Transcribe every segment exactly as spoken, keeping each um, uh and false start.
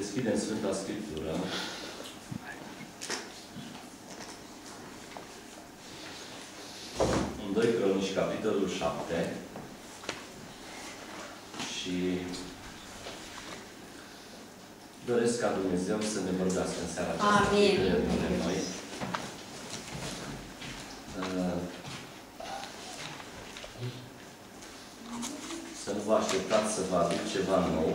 Deschidem Sfânta Scriptură. În doi Cronici, capitolul șapte. Și doresc ca Dumnezeu să ne vorbească în seara aceasta. Amin. De noi. Să nu vă așteptați să vă aduc ceva nou.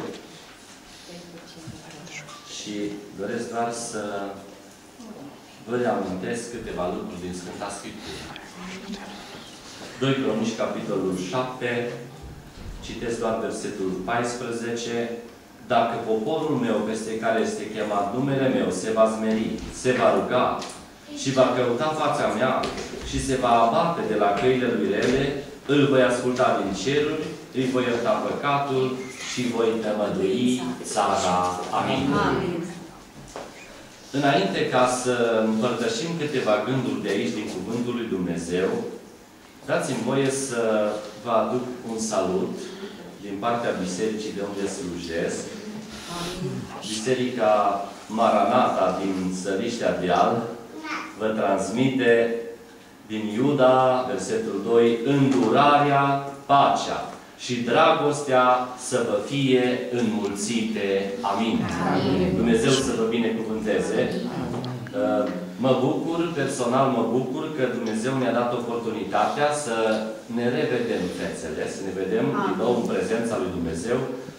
Și doresc doar să vă reamintesc câteva lucruri din Sfânta Scriptură. doi Cronici, capitolul șapte, citesc doar versetul paisprezece. Dacă poporul meu, peste care este chemat numele meu, se va zmeri, se va ruga și va căuta fața mea și se va abate de la căile lui rele, îl voi asculta din ceruri, îi voi ierta păcatul și voi tămădui țara. Amin. Amin. Înainte ca să împărtășim câteva gânduri de aici, din Cuvântul lui Dumnezeu, dați-mi voie să vă aduc un salut din partea bisericii de unde slujesc. Biserica Maranata din Săriștea Deal vă transmite din Iuda, versetul doi, îndurarea, pacea și dragostea să vă fie înmulțite. Amin. Amin. Dumnezeu să vă binecuvânteze. Mă bucur, personal mă bucur că Dumnezeu ne-a dat oportunitatea să ne revedem, fețele, să ne vedem Amin. Din nou în prezența lui Dumnezeu.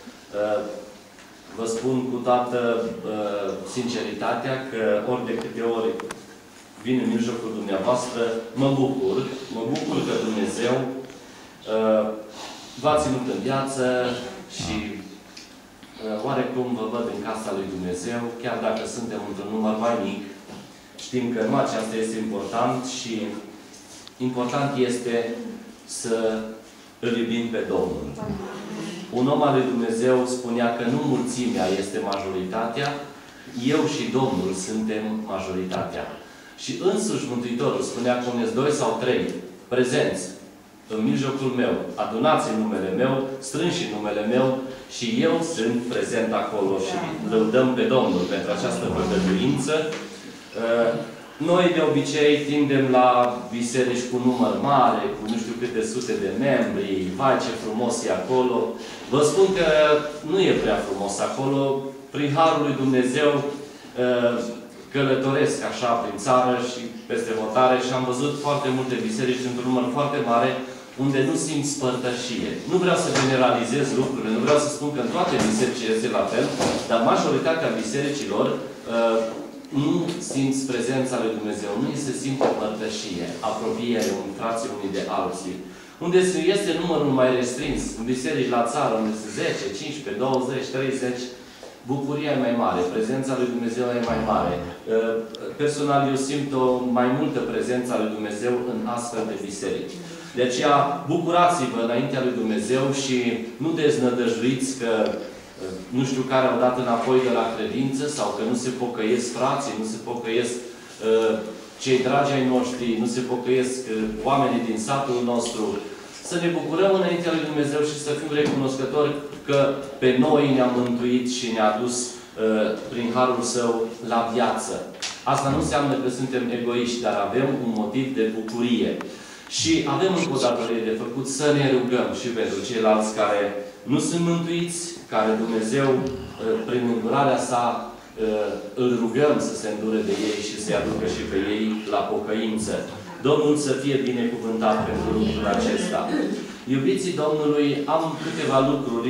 Vă spun cu toată sinceritatea că ori de câte ori vin în mijlocul dumneavoastră, mă bucur. Mă bucur că Dumnezeu v-a ținut în viață și oarecum vă văd în casa lui Dumnezeu, chiar dacă suntem într-un număr mai mic. Știm că nu aceasta este important și important este să îl iubim pe Domnul. Un om al lui Dumnezeu spunea că nu mulțimea este majoritatea, eu și Domnul suntem majoritatea. Și însuși Mântuitorul spunea că unde doi sau trei prezenți în mijlocul meu, adunați în numele meu, strânși în numele meu și eu sunt prezent acolo și lăudăm pe Domnul pentru această făgăduință. Noi de obicei tindem la biserici cu număr mare, cu nu știu câte sute de membri, vai ce frumos e acolo. Vă spun că nu e prea frumos acolo. Prin Harul lui Dumnezeu călătoresc așa prin țară și peste hotare și am văzut foarte multe biserici într-un număr foarte mare unde nu simți părtășie. Nu vreau să generalizez lucrurile, nu vreau să spun că în toate bisericile este la fel, dar majoritatea bisericilor uh, nu simți prezența lui Dumnezeu, nu se simte părtășie, apropierea unii frații unii de alții. Unde este numărul mai restrins, în biserici la țară, unde sunt zece, cincisprezece, douăzeci, treizeci, bucuria e mai mare, prezența lui Dumnezeu e mai mare. Personal, eu simt o mai multă prezență a lui Dumnezeu în astfel de biserici. De aceea, bucurați-vă înaintea lui Dumnezeu și nu deznădăjduiți că nu știu care au dat înapoi de la credință sau că nu se pocăiesc frații, nu se pocăiesc cei dragi ai noștri, nu se pocăiesc oamenii din satul nostru. Să ne bucurăm înaintea lui Dumnezeu și să fim recunoscători că pe noi ne-a mântuit și ne-a dus uh, prin Harul Său la viață. Asta nu înseamnă că suntem egoiști, dar avem un motiv de bucurie. Și avem încă o datorie de făcut să ne rugăm și pentru ceilalți care nu sunt mântuiți, care Dumnezeu, uh, prin îndurarea Sa, uh, îl rugăm să se îndure de ei și să-i aducă și pe ei la pocăință. Domnul să fie binecuvântat pentru lucrul acesta. Iubiții Domnului, am câteva lucruri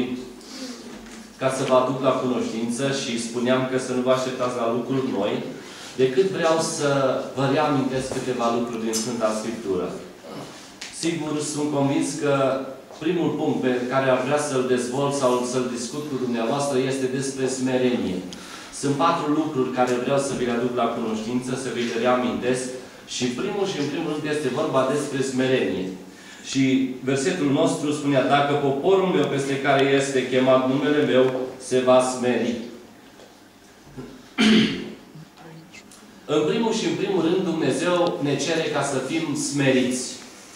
ca să vă aduc la cunoștință și spuneam că să nu vă așteptați la lucruri noi, decât vreau să vă reamintesc câteva lucruri din Sfânta Scriptură. Sigur, sunt convins că primul punct pe care ar vrea să-l dezvolt sau să-l discut cu dumneavoastră este despre smerenie. Sunt patru lucruri care vreau să vi le aduc la cunoștință, să vi le reamintesc. Și primul și în primul rând este vorba despre smerenie. Și versetul nostru spunea, dacă poporul meu peste care este chemat numele meu se va smeri. În primul și în primul rând Dumnezeu ne cere ca să fim smeriți.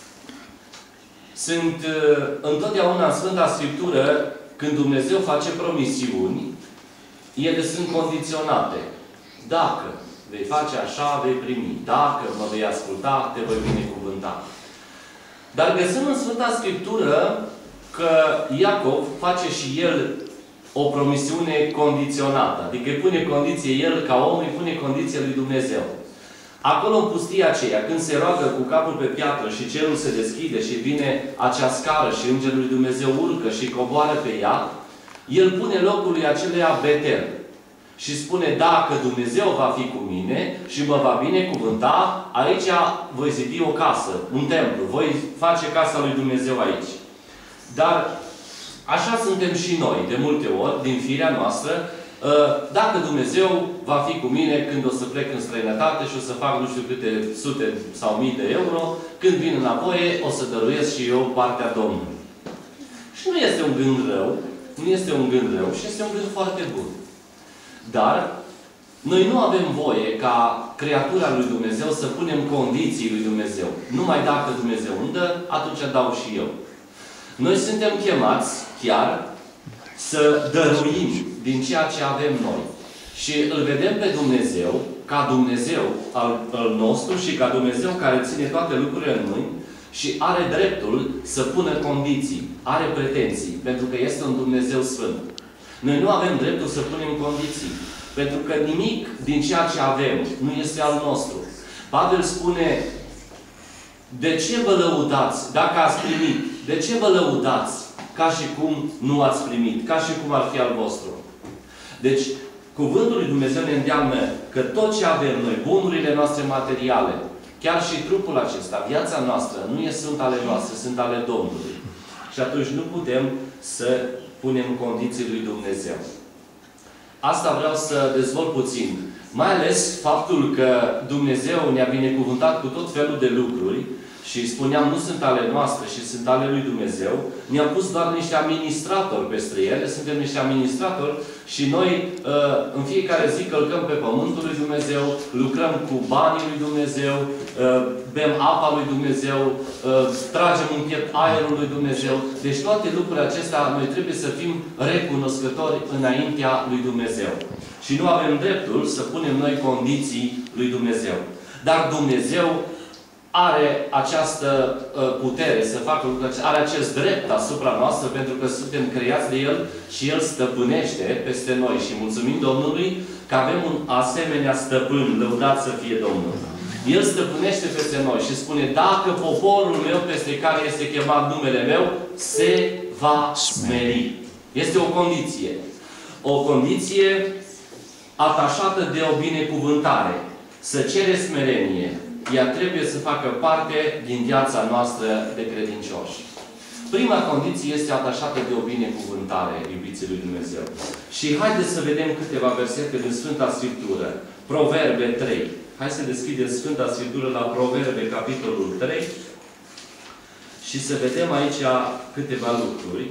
Sunt întotdeauna în Sfânta Scriptură, când Dumnezeu face promisiuni, ele sunt condiționate. Dacă vei face așa, vei primi. Dacă mă vei asculta, te voi binecuvânta. Dar găsim în Sfânta Scriptură că Iacov face și el o promisiune condiționată. Adică îi pune condiție el, ca om, îi pune condiție lui Dumnezeu. Acolo în pustia aceea, când se roagă cu capul pe piatră și cerul se deschide și vine acea scară și Îngerul lui Dumnezeu urcă și coboară pe ea, el pune locului aceleia Betel. Și spune, dacă Dumnezeu va fi cu mine și mă va binecuvânta, aici voi zidi o casă, un templu. Voi face casa lui Dumnezeu aici. Dar așa suntem și noi, de multe ori, din firea noastră. Dacă Dumnezeu va fi cu mine când o să plec în străinătate și o să fac nu știu câte sute sau mii de euro, când vin înapoi, o să dăruiesc și eu partea Domnului. Și nu este un gând rău, nu este un gând rău și este un gând foarte bun. Dar noi nu avem voie ca creatura lui Dumnezeu să punem condiții lui Dumnezeu. Numai dacă Dumnezeu îmi dă, atunci dau și eu. Noi suntem chemați chiar să dăruim din ceea ce avem noi. Și îl vedem pe Dumnezeu ca Dumnezeu al, al nostru și ca Dumnezeu care ține toate lucrurile în mâini și are dreptul să pună condiții, are pretenții, pentru că este un Dumnezeu Sfânt. Noi nu avem dreptul să punem condiții. Pentru că nimic din ceea ce avem nu este al nostru. Pavel spune, de ce vă lăudați dacă ați primit? De ce vă lăudați ca și cum nu ați primit? Ca și cum ar fi al vostru. Deci, cuvântul lui Dumnezeu ne îndeamnă că tot ce avem noi, bunurile noastre materiale, chiar și trupul acesta, viața noastră, nu sunt ale noastre, sunt ale Domnului. Și atunci nu putem să punem condiții lui Dumnezeu. Asta vreau să dezvolt puțin. Mai ales faptul că Dumnezeu ne-a binecuvântat cu tot felul de lucruri și spuneam, nu sunt ale noastre și sunt ale lui Dumnezeu, ne-a pus doar niște administratori peste ele, suntem niște administratori și noi în fiecare zi călcăm pe pământul lui Dumnezeu, lucrăm cu banii lui Dumnezeu, bem apa lui Dumnezeu, tragem în piept aerul lui Dumnezeu. Deci toate lucrurile acestea noi trebuie să fim recunoscători înaintea lui Dumnezeu. Și nu avem dreptul să punem noi condiții lui Dumnezeu. Dar Dumnezeu are această uh, putere să facă lucruri, are acest drept asupra noastră pentru că suntem creați de El și El stăpânește peste noi. Și mulțumim Domnului că avem un asemenea stăpân, lăudat să fie Domnul. El stăpânește peste noi și spune, dacă poporul meu peste care este chemat numele meu se va smeri. Este o condiție. O condiție atașată de o binecuvântare. Să cere smerenie. Ea trebuie să facă parte din viața noastră de credincioși. Prima condiție este atașată de o binecuvântare, iubiții lui Dumnezeu. Și haideți să vedem câteva versete din Sfânta Scriptură. Proverbe trei. Hai să deschidem Sfânta Scriptură la Proverbe, capitolul trei. Și să vedem aici câteva lucruri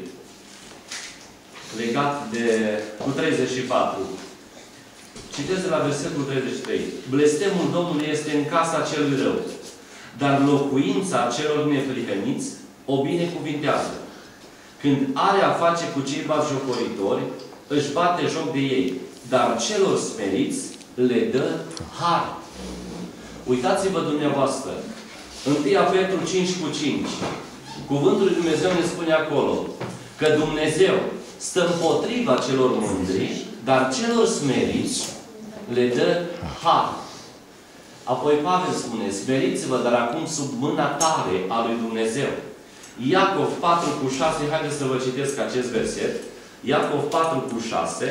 legate de cu treizeci și patru. Citesc de la versetul treizeci și trei. Blestemul Domnului este în casa celui rău, dar locuința celor neprihăniți o binecuvintează. Când are a face cu cei batjocoritori, își bate joc de ei, dar celor smeriți le dă har. Uitați-vă dumneavoastră. întâi Petru cinci cu cinci. Cuvântul lui Dumnezeu ne spune acolo că Dumnezeu stă împotriva celor mândri, dar celor smeriți le dă har. Apoi Pavel spune, smeriți-vă, dar acum sub mâna tare a lui Dumnezeu. Iacov patru cu șase, haideți să vă citesc acest verset. Iacov patru cu șase.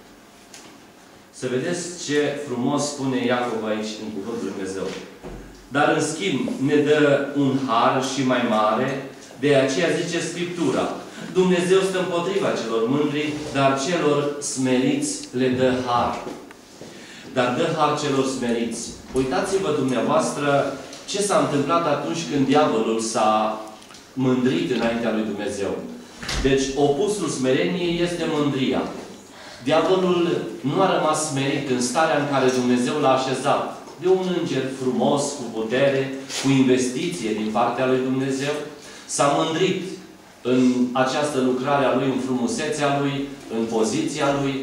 Să vedeți ce frumos spune Iacov aici în cuvântul lui Dumnezeu. Dar în schimb ne dă un har și mai mare, de aceea zice Scriptura. Dumnezeu stă împotriva celor mândri, dar celor smeriți le dă har. Dar dă har celor smeriți. Uitați-vă dumneavoastră ce s-a întâmplat atunci când diavolul s-a mândrit înaintea lui Dumnezeu. Deci, opusul smereniei este mândria. Diavolul nu a rămas smerit în starea în care Dumnezeu l-a așezat. De un înger frumos, cu putere, cu investiție din partea lui Dumnezeu. S-a mândrit în această lucrare a lui, în frumusețea lui, în poziția lui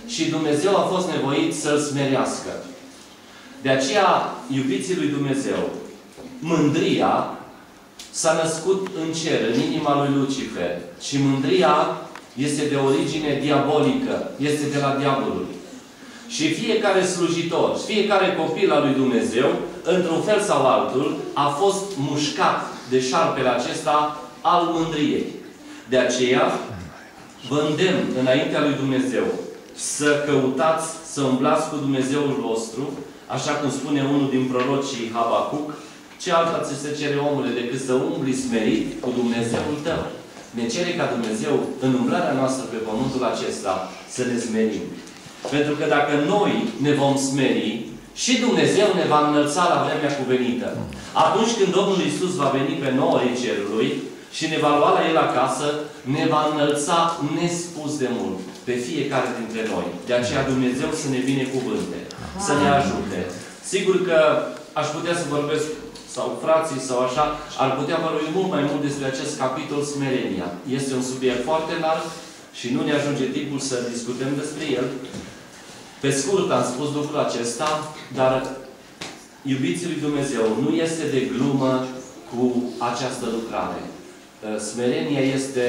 și Dumnezeu a fost nevoit să-l smerească. De aceea, iubiții lui Dumnezeu, mândria s-a născut în cer, în inima lui Lucifer. Și mândria este de origine diabolică, este de la diavolul. Și fiecare slujitor, fiecare copil al lui Dumnezeu, într-un fel sau altul, a fost mușcat de șarpele acesta al mândriei. De aceea, vă îndemn înaintea lui Dumnezeu să căutați, să umblați cu Dumnezeul vostru, așa cum spune unul din prorocii Habacuc, ce alta ți se cere, omule, decât să umbli smerit cu Dumnezeul tău. Ne cere ca Dumnezeu, în umblarea noastră pe pământul acesta, să ne smerim. Pentru că dacă noi ne vom smeri, și Dumnezeu ne va înălța la vremea cuvenită. Atunci când Domnul Iisus va veni pe norii cerului și ne va lua la El acasă, ne va înălța nespus de mult pe fiecare dintre noi. De aceea Dumnezeu să ne binecuvânte, să ne ajute. Sigur că aș putea să vorbesc, sau frații, sau așa, ar putea vorbi mult mai mult despre acest capitol smerenia. Este un subiect foarte larg și nu ne ajunge timpul să discutăm despre el. Pe scurt am spus lucrul acesta, dar iubiții lui Dumnezeu, nu este de glumă cu această lucrare. Smerenia este,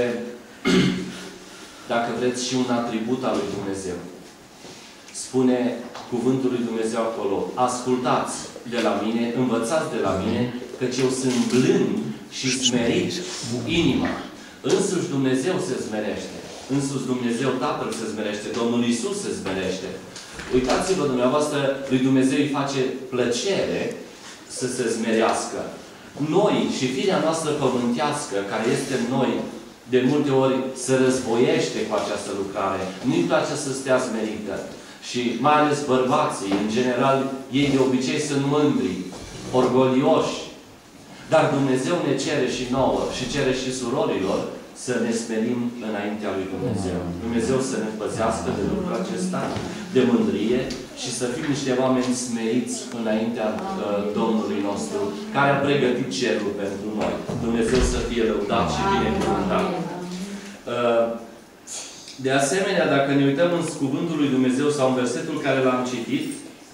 dacă vreți, și un atribut al lui Dumnezeu. Spune cuvântul lui Dumnezeu acolo: ascultați de la mine, învățați de la mine, căci eu sunt blând și smerit cu inima. Însuși Dumnezeu se smerește. Însuși Dumnezeu Tatăl se smerește. Domnul Iisus se smerește. Uitați-vă, dumneavoastră, lui Dumnezeu îi face plăcere să se smerească. Noi și firea noastră pământească, care este în noi, de multe ori se războiește cu această lucrare. Nu-i place să stea smerită. Și mai ales bărbații, în general, ei de obicei sunt mândri, orgolioși. Dar Dumnezeu ne cere și nouă și cere și surorilor să ne smerim înaintea lui Dumnezeu. Dumnezeu să ne păzească de lucrul acesta, de mândrie, și să fim niște oameni smeriți înaintea uh, Domnului nostru, care a pregătit cerul pentru noi. Dumnezeu să fie lăudat și binecuvântat. Uh, De asemenea, dacă ne uităm în cuvântul lui Dumnezeu sau în versetul care l-am citit,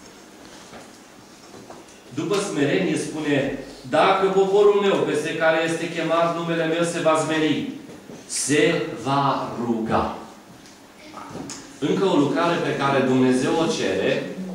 după smerenie spune: dacă poporul meu, peste care este chemat numele meu, se va smeri, se va ruga. Încă o lucrare pe care Dumnezeu o cere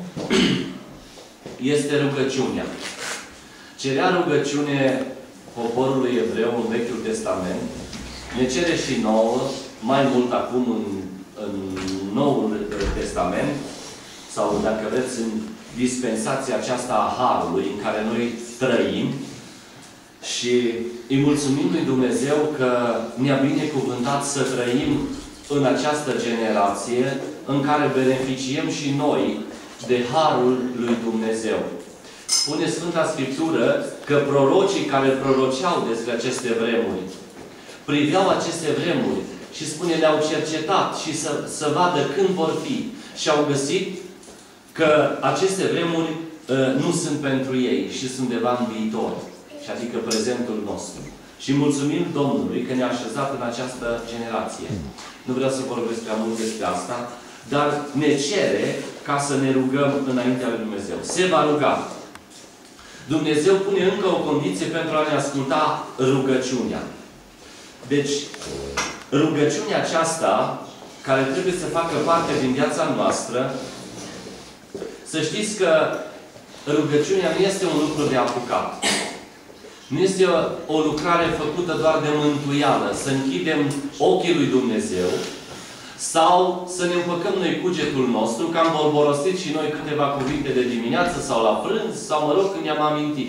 este rugăciunea. Cerea rugăciune poporului evreu în Vechiul Testament, ne cere și nouă, mai mult acum în, în Noul Testament, sau dacă vreți în dispensația aceasta a Harului în care noi trăim, și îi mulțumim lui Dumnezeu că ne-a binecuvântat să trăim în această generație în care beneficiem și noi de Harul lui Dumnezeu. Spune Sfânta Scriptură că prorocii care proroceau despre aceste vremuri priveau aceste vremuri și spune, le-au cercetat și să, să vadă când vor fi. Și au găsit că aceste vremuri uh, nu sunt pentru ei și sunt undeva în viitor. Și adică prezentul nostru. Și mulțumim Domnului că ne-a așezat în această generație. Nu vreau să vorbesc prea mult despre asta, dar ne cere ca să ne rugăm înaintea lui Dumnezeu. Se va ruga. Dumnezeu pune încă o condiție pentru a ne asculta rugăciunea. Deci, rugăciunea aceasta, care trebuie să facă parte din viața noastră, să știți că rugăciunea nu este un lucru de apucat. Nu este o, o lucrare făcută doar de mântuială, să închidem ochii lui Dumnezeu sau să ne împăcăm noi cugetul nostru, că am vorborosit și noi câteva cuvinte de dimineață sau la prânz, sau mă rog când i-am amintit.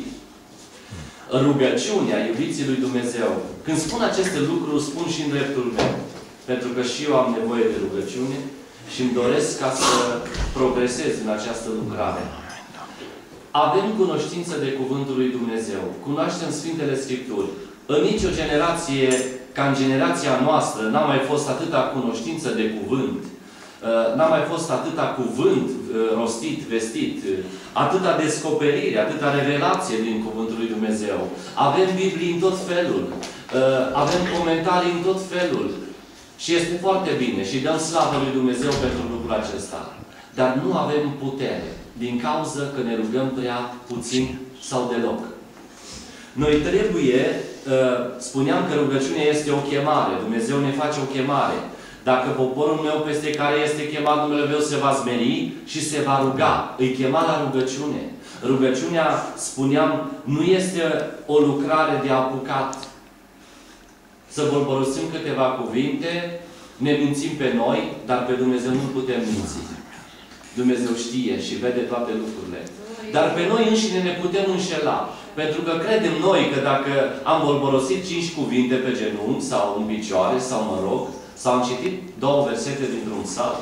Rugăciunea, iubiții lui Dumnezeu, când spun aceste lucruri, spun și în dreptul meu. Pentru că și eu am nevoie de rugăciune și îmi doresc ca să progresez în această lucrare. Avem cunoștință de Cuvântul lui Dumnezeu. Cunoaștem Sfintele Scripturi. În nicio generație, ca în generația noastră, n-a mai fost atâta cunoștință de cuvânt. N-a mai fost atâta cuvânt rostit, vestit, atâta descoperire, atâta revelație din Cuvântul lui Dumnezeu. Avem Biblii în tot felul. Avem comentarii în tot felul. Și este foarte bine și dăm slavă lui Dumnezeu pentru lucrul acesta. Dar nu avem putere, din cauza că ne rugăm prea puțin sau deloc. Noi trebuie, spuneam că rugăciunea este o chemare, Dumnezeu ne face o chemare. Dacă poporul meu peste care este chemat numele meu se va smeri și se va ruga, îi chema la rugăciune. Rugăciunea, spuneam, nu este o lucrare de apucat. Să vorborosim câteva cuvinte, ne mințim pe noi, dar pe Dumnezeu nu putem minți. Dumnezeu știe și vede toate lucrurile. Dar pe noi înșine ne putem înșela. Pentru că credem noi că dacă am vorborosit cinci cuvinte pe genunchi sau în picioare sau mă rog, sau am citit două versete dintr-un psalm,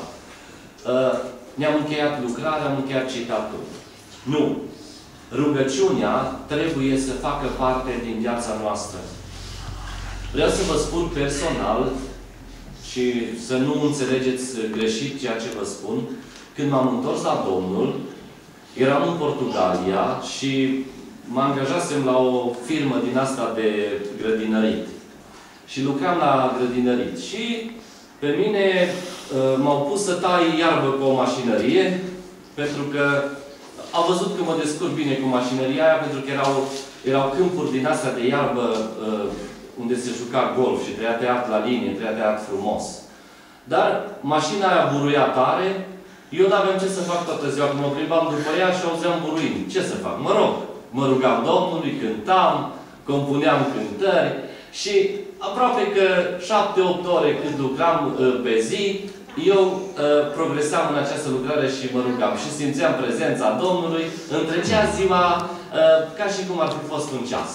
ne-am încheiat lucrarea, am încheiat citatul. Nu. Rugăciunea trebuie să facă parte din viața noastră. Vreau să vă spun personal și să nu înțelegeți greșit ceea ce vă spun. Când m-am întors la Domnul, eram în Portugalia și mă angajasem la o firmă din asta de grădinărit. Și lucram la grădinărit. Și pe mine uh, m-au pus să tai iarbă cu o mașinărie, pentru că au văzut că mă descurc bine cu mașinăria aia, pentru că erau, erau câmpuri din astea de iarbă uh, unde se juca golf și trebuia tăiat la linie, trebuia tăiat frumos. Dar mașina aia buruia tare, eu n-aveam ce să fac toată ziua, că mă plimbam după ea și auzeam buruind. Ce să fac? Mă rog, mă rugam Domnului, cântam, compuneam cântări și aproape că șapte-opt ore cât lucram uh, pe zi, eu uh, progresam în această lucrare și mă rugam. Și simțeam prezența Domnului, îmi trecea ziua uh, ca și cum ar fi fost un ceas.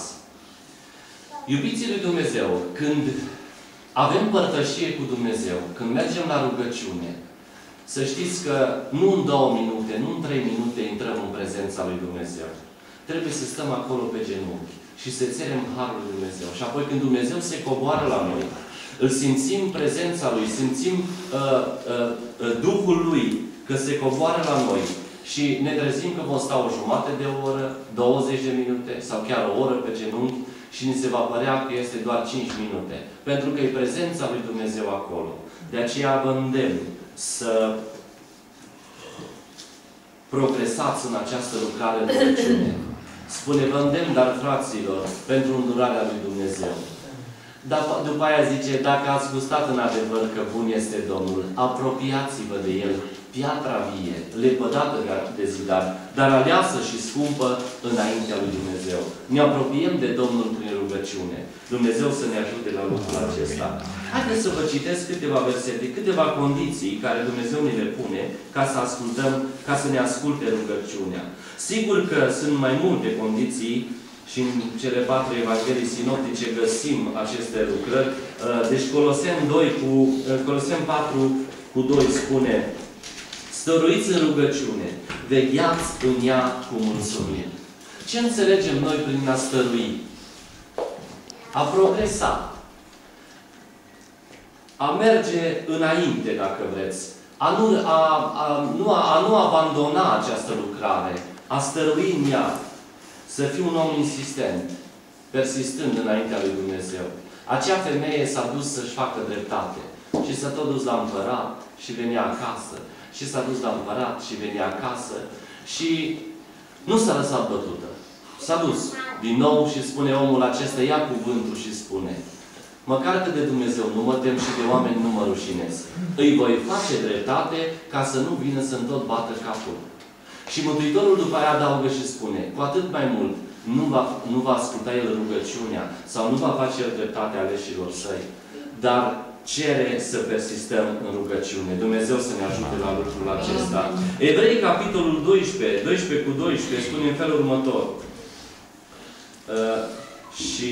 Iubiții lui Dumnezeu, când avem părtășie cu Dumnezeu, când mergem la rugăciune, să știți că nu în două minute, nu în trei minute intrăm în prezența lui Dumnezeu. Trebuie să stăm acolo pe genunchi și să cerem harul lui Dumnezeu. Și apoi când Dumnezeu se coboară la noi, îl simțim prezența Lui, simțim uh, uh, Duhul Lui că se coboară la noi și ne trezim că vom sta o jumătate de oră, douăzeci de minute sau chiar o oră pe genunchi și ni se va părea că este doar cinci minute. Pentru că e prezența lui Dumnezeu acolo. De aceea vă îndemn să progresați în această lucrare de rugăciune. Spune, vă îndemn, dar fraților, pentru îndurarea lui Dumnezeu. Dar după aia zice, dacă ați gustat în adevăr că bun este Domnul, apropiați-vă de El, piatra vie, lepădată de zidar, dar aleasă și scumpă înaintea lui Dumnezeu. Ne apropiem de Domnul prin rugăciune. Dumnezeu să ne ajute la lucrul acesta. Haideți să vă citesc câteva versete, câteva condiții care Dumnezeu ne le pune ca să ascultăm, ca să ne asculte rugăciunea. Sigur că sunt mai multe condiții și în cele patru evanghelii sinoptice găsim aceste lucrări. Deci Coloseni doi cu Coloseni patru cu doi spune: stăruiți în rugăciune, vegheați în ea cu mulțumire. Ce înțelegem noi prin a stărui? A progresa. A merge înainte, dacă vreți. A nu, a, a, nu, a, a nu abandona această lucrare. A stărui în ea. Să fii un om insistent, persistând înaintea lui Dumnezeu. Acea femeie s-a dus să-și facă dreptate. Și s-a tot dus la împărat și venea acasă. Și s-a dus la împărat și venea acasă. Și nu s-a lăsat bătută. S-a dus din nou și spune omul acesta, ia cuvântul și spune: măcar că de Dumnezeu nu mă tem și de oameni nu mă rușinez. Îi voi face dreptate ca să nu vină să-mi tot bată capul. Și Mântuitorul după aia adaugă și spune: cu atât mai mult nu va, nu va asculta El rugăciunea sau nu va face El dreptate aleșilor Săi. Dar cere să persistăm în rugăciune. Dumnezeu să ne ajute la lucrul acesta. Evrei, capitolul doisprezece, doisprezece cu doisprezece, spune în felul următor. Uh, și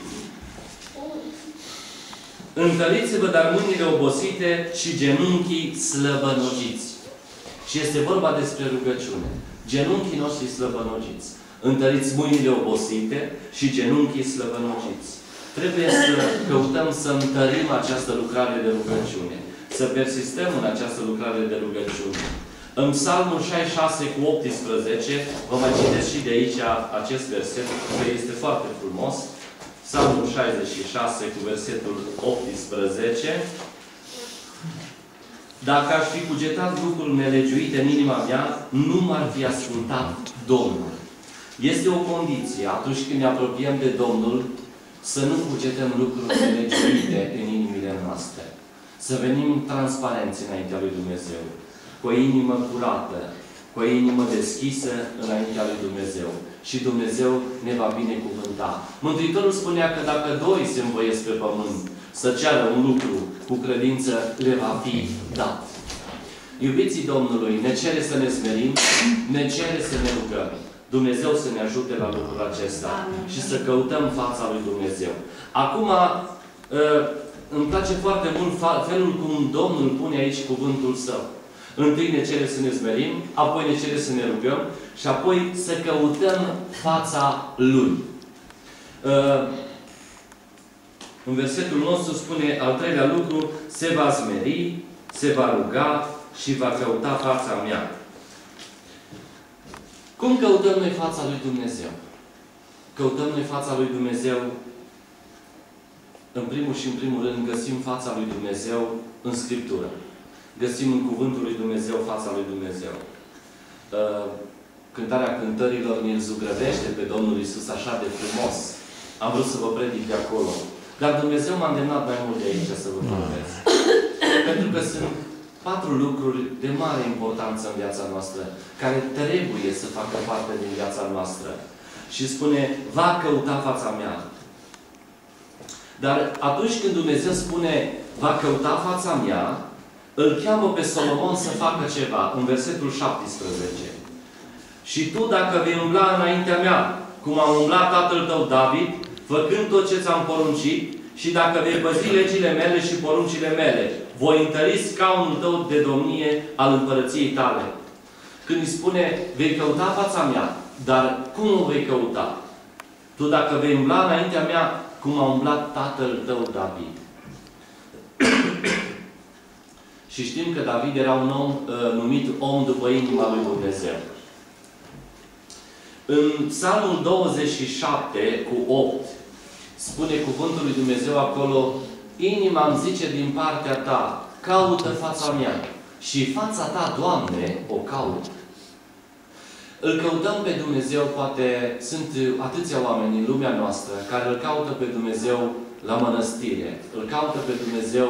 întăriți-vă, dar mâinile obosite și genunchii slăbănogiți. Și este vorba despre rugăciune. Genunchii noștri slăbănogiți. Întăriți mâinile obosite și genunchii slăbănogiți. Trebuie să căutăm să întărim această lucrare de rugăciune. Să persistăm în această lucrare de rugăciune. În Psalmul șaizeci și șase cu optsprezece, vă mai citesc și de aici acest verset, că este foarte frumos. Psalmul șaizeci și șase cu versetul optsprezece. Dacă aș fi cugetat lucruri nelegiuite în inima mea, nu m-ar fi ascultat Domnul. Este o condiție atunci când ne apropiem de Domnul să nu cugetăm lucruri nelegiuite în inimile noastre. Să venim transparenți înaintea lui Dumnezeu, cu o inimă curată, cu o inimă deschisă înaintea lui Dumnezeu. Și Dumnezeu ne va binecuvânta. Mântuitorul spunea că dacă doi se învoiesc pe pământ să ceară un lucru cu credință, le va fi dat. Iubiții Domnului, ne cere să ne smerim, ne cere să ne rugăm. Dumnezeu să ne ajute la lucrul acesta. Amin. Și să căutăm fața lui Dumnezeu. Acum, îmi place foarte mult felul cum Domnul pune aici cuvântul Său. Întâi ne cere să ne smerim, apoi ne cere să ne rugăm și apoi să căutăm fața Lui. În versetul nostru spune al treilea lucru, se va smeri, se va ruga și va căuta fața mea. Cum căutăm noi fața lui Dumnezeu? Căutăm noi fața lui Dumnezeu, în primul și în primul rând, găsim fața lui Dumnezeu în Scriptură. Găsim în Cuvântul lui Dumnezeu fața lui Dumnezeu. Cântarea cântărilor ne zugrăvește pe Domnul Iisus așa de frumos. Am vrut să vă predic de acolo. Dar Dumnezeu m-a îndemnat mai mult de aici să vă vorbesc. Pentru că sunt patru lucruri de mare importanță în viața noastră, care trebuie să facă parte din viața noastră. Și spune, va căuta fața mea. Dar atunci când Dumnezeu spune, va căuta fața mea, îl cheamă pe Solomon să facă ceva, în versetul șaptesprezece. Și tu, dacă vei umbla înaintea mea, cum a umblat tatăl tău David, făcând tot ce ți-am poruncit, și dacă vei păzi legile mele și poruncile mele, voi întări scaunul tău de domnie al împărăției tale. Când îi spune, vei căuta fața mea, dar cum o vei căuta? Tu dacă vei umbla înaintea mea, cum a umblat tatăl tău David. Și știm că David era un om uh, numit om după inima lui Dumnezeu. În Psalmul douăzeci și șapte cu opt spune cuvântul lui Dumnezeu acolo, inima îmi zice din partea ta, caută fața mea. Și fața ta, Doamne, o caut. Îl căutăm pe Dumnezeu, poate sunt atâția oameni în lumea noastră care îl caută pe Dumnezeu la mănăstire. Îl caută pe Dumnezeu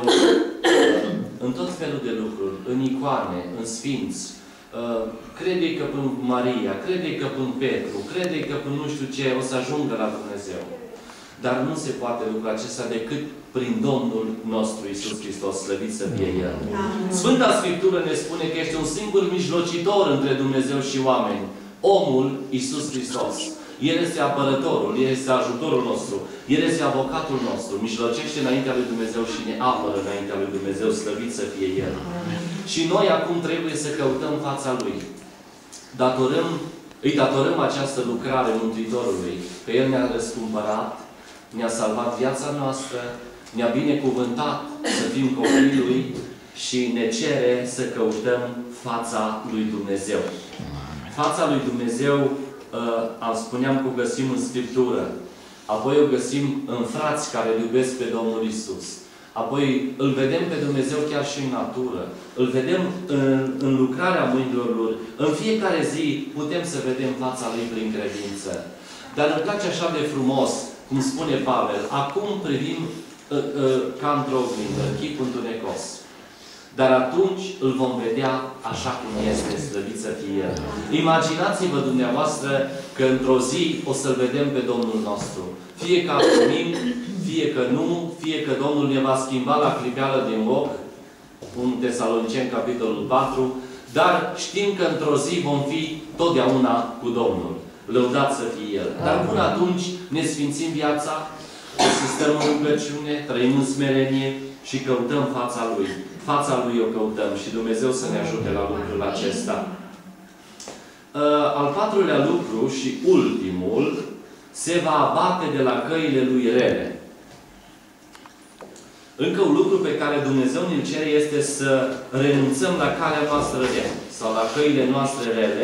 în tot felul de lucruri, în icoane, în sfinți. Crede că până Maria, crede că până Petru, crede că până nu știu ce o să ajungă la Dumnezeu. Dar nu se poate lucra acesta decât prin Domnul nostru Iisus Hristos, slăvit să fie El. Sfânta Scriptură ne spune că este un singur mijlocitor între Dumnezeu și oameni. Omul Iisus Hristos. El este apărătorul, El este ajutorul nostru, El este avocatul nostru. Mijlocește înaintea lui Dumnezeu și ne apără înaintea lui Dumnezeu, slăvit să fie El. Și noi acum trebuie să căutăm fața Lui. Datorăm, îi datorăm această lucrare Mântuitorului, că El ne-a răscumpărat, ne-a salvat viața noastră, ne-a binecuvântat să fim copiii Lui și ne cere să căutăm fața lui Dumnezeu. Fața lui Dumnezeu, uh, spuneam că o găsim în Scriptură. Apoi o găsim în frați care îl iubesc pe Domnul Iisus. Apoi îl vedem pe Dumnezeu chiar și în natură. Îl vedem în, în lucrarea mâinilor Lui. În fiecare zi putem să vedem fața Lui prin credință. Dar îmi place așa de frumos, cum spune Pavel, acum privim uh, uh, ca într-o oglindă, chip întunecos. Dar atunci îl vom vedea așa cum este, slăvit să fie El. Imaginați-vă dumneavoastră că într-o zi o să-L vedem pe Domnul nostru. Fie că primim, fie că nu, fie că Domnul ne va schimba la clipeală din loc, un Tesaloniceni, capitolul patru, dar știm că într-o zi vom fi totdeauna cu Domnul. Lăudat să fie El. Dar până atunci ne sfințim viața, să stăm în rugăciune, trăim în smerenie și căutăm fața Lui. Fața Lui o căutăm și Dumnezeu să ne ajute la lucrul acesta. Al patrulea lucru și ultimul, se va abate de la căile Lui rele. Încă un lucru pe care Dumnezeu ne-l cere este să renunțăm la calea noastră rea sau la căile noastre rele.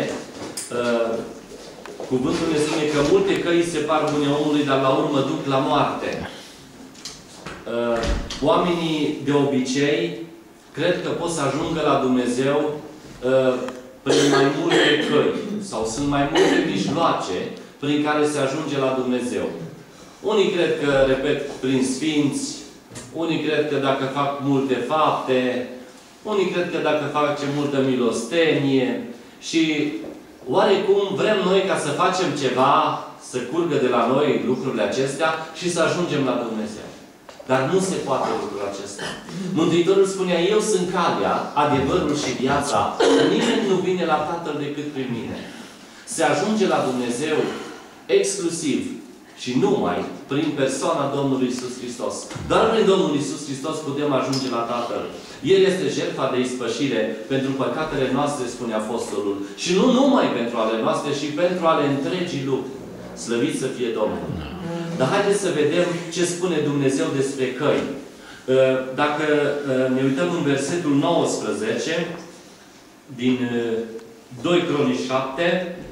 Cuvântul ne spune că multe căi se par bune omului, dar la urmă duc la moarte. Oamenii de obicei cred că pot să ajungă la Dumnezeu uh, prin mai multe căi. Sau sunt mai multe mijloace prin care se ajunge la Dumnezeu. Unii cred că, repet, prin sfinți, unii cred că dacă fac multe fapte, unii cred că dacă face multă milostenie și oarecum vrem noi ca să facem ceva, să curgă de la noi lucrurile acestea și să ajungem la Dumnezeu. Dar nu se poate lucrul acesta. Mântuitorul spunea, eu sunt calea, adevărul și viața. Nimeni nu vine la Tatăl decât prin mine. Se ajunge la Dumnezeu exclusiv și numai prin persoana Domnului Iisus Hristos. Doar prin Domnul Iisus Hristos putem ajunge la Tatăl. El este jertfa de ispășire pentru păcatele noastre, spune Apostolul. Și nu numai pentru ale noastre, ci pentru ale întregii lumi. Slăvit să fie Domnul. Dar haideți să vedem ce spune Dumnezeu despre căi. Dacă ne uităm în versetul nouăsprezece din doi Cronici șapte,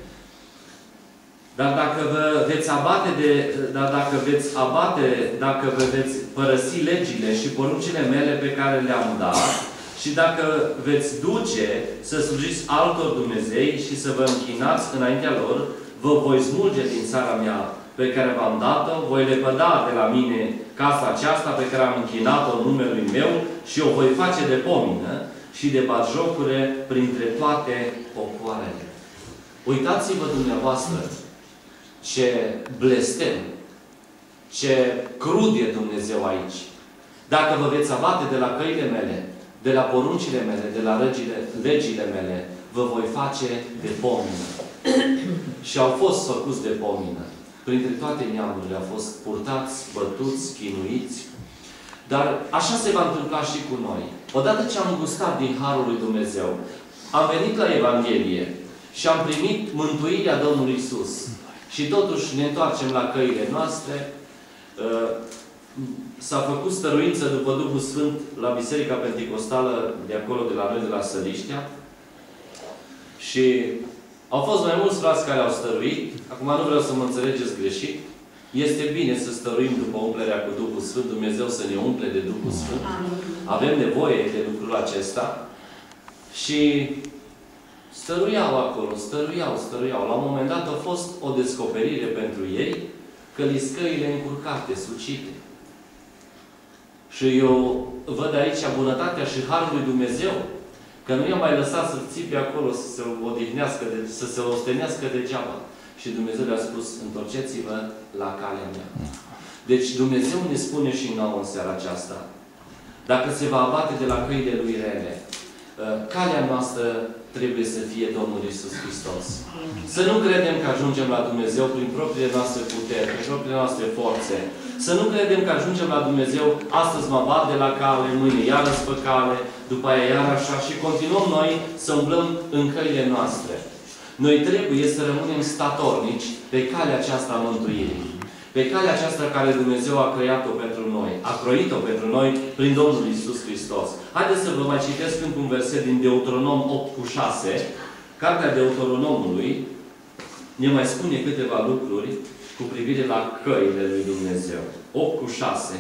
dar dacă vă veți abate de, dar dacă veți abate, dacă vă veți părăsi legile și poruncile mele pe care le-am dat, și dacă veți duce să slujiți altor Dumnezei și să vă închinați înaintea lor, vă voi smulge din țara mea pe care v-am dat-o, voi lepăda de la mine casa aceasta pe care am închinat-o în numelui meu și o voi face de pomină și de batjocure printre toate popoarele. Uitați-vă dumneavoastră ce blestem, ce crud e Dumnezeu aici. Dacă vă veți abate de la căile mele, de la poruncile mele, de la legile, legile mele, vă voi face de pomină. Și au fost făcuți de pomină. Printre toate neamurile au fost purtați, bătuți, chinuiți. Dar așa se va întâmpla și cu noi. Odată ce am gustat din Harul lui Dumnezeu, am venit la Evanghelie și am primit mântuirea Domnului Iisus. Și totuși ne întoarcem la căile noastre. S-a făcut stăruință după Duhul Sfânt la Biserica Pentecostală de acolo, de la noi, de la Săliștea. Și au fost mai mulți frați care au stăruit. Acum nu vreau să mă înțelegeți greșit. Este bine să stăruim după umplerea cu Duhul Sfânt. Dumnezeu să ne umple de Duhul Sfânt. Avem nevoie de lucrul acesta. Și stăruiau acolo, stăruiau, stăruiau. La un moment dat a fost o descoperire pentru ei că liscăile încurcate, sucite. Și eu văd aici bunătatea și Harul lui Dumnezeu, că nu i-a mai lăsat să țipe acolo, să se odihnească, de, să se ostenească degeaba. Și Dumnezeu le-a spus, întorceți-vă la calea mea. Deci Dumnezeu ne spune și nouă în seara aceasta, dacă se va abate de la căile lui rele, calea noastră trebuie să fie Domnul Iisus Hristos. Să nu credem că ajungem la Dumnezeu prin propriile noastre puteri, prin propriile noastre forțe. Să nu credem că ajungem la Dumnezeu, astăzi mă bat de la cale, mâine iarăși pe cale, după aia iar așa și continuăm noi să umblăm în căile noastre. Noi trebuie să rămânem statornici pe calea aceasta a mântuirii. Pe calea aceasta care Dumnezeu a creat-o pentru noi. A croit-o pentru noi prin Domnul Iisus Hristos. Haideți să vă mai citesc încă un verset din Deuteronom opt cu șase. Cartea Deuteronomului ne mai spune câteva lucruri cu privire la căile lui Dumnezeu. opt cu șase.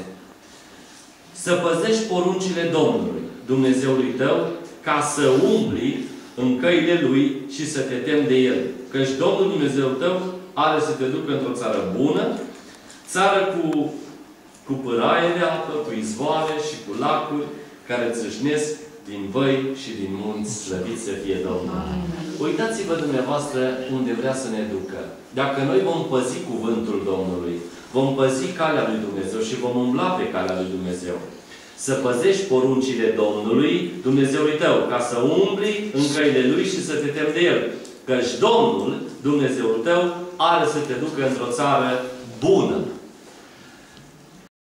Să păzești poruncile Domnului, Dumnezeului tău, ca să umbli în căile Lui și să te temi de El. Căci Domnul Dumnezeu tău are să te ducă într-o țară bună, țară cu, cu pâraie de apă, cu izvoare și cu lacuri, care țâșnesc din văi și din munți. Slăvit să fie Domnul! Uitați-vă dumneavoastră unde vrea să ne ducă. Dacă noi vom păzi cuvântul Domnului, vom păzi calea lui Dumnezeu și vom umbla pe calea lui Dumnezeu. Să păzești poruncile Domnului, Dumnezeului tău, ca să umbli în căile Lui și să te temi de El. Căci Domnul, Dumnezeul tău, are să te ducă într-o țară bună.